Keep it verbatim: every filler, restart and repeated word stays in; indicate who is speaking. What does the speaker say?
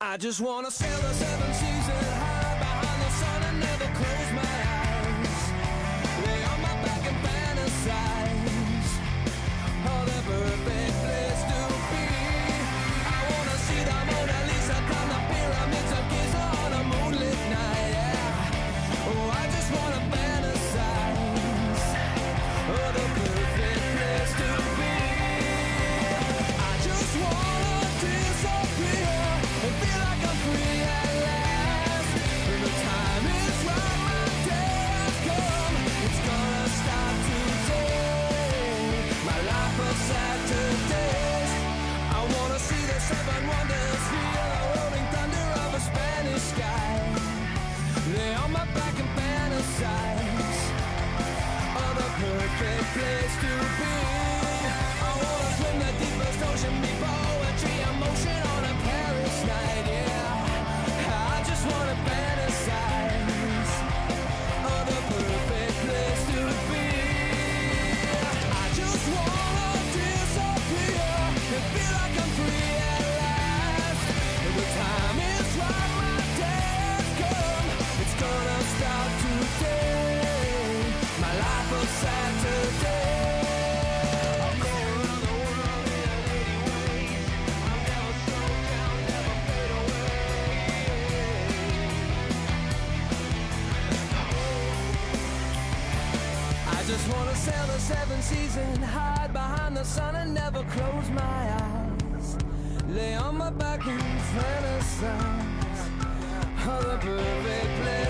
Speaker 1: I just wanna sail the seven seas and hide behind the sun and never close my eyes. Lay on my back and fantasize. Oh, the perfect place to be. I wanna see the Mona Lisa climb the pyramids of Giza on a moonlit night, yeah. Oh, I just wanna fantasize. Oh, the perfect place to be. I just wanna disappear and feel like I'm free at last. When the time is right, my day has come. It's gonna start today. My life of Saturdays. I wanna see the seven wonders, feel the rolling thunder of a Spanish sky. Lay on my back and fantasize. Oh, the perfect place to be. I wanna swim the deepest ocean, be poetry, emotion on a Paris night, yeah. I just wanna fantasize. Oh, the perfect place to be. I just wanna disappear and feel like I'm free at last. When the time is right, my day has come. It's gonna start today. My life of Saturday. I just wanna sail the seven seas and hide behind the sun and never close my eyes. Lay on my back and fantasize. Oh, the perfect place.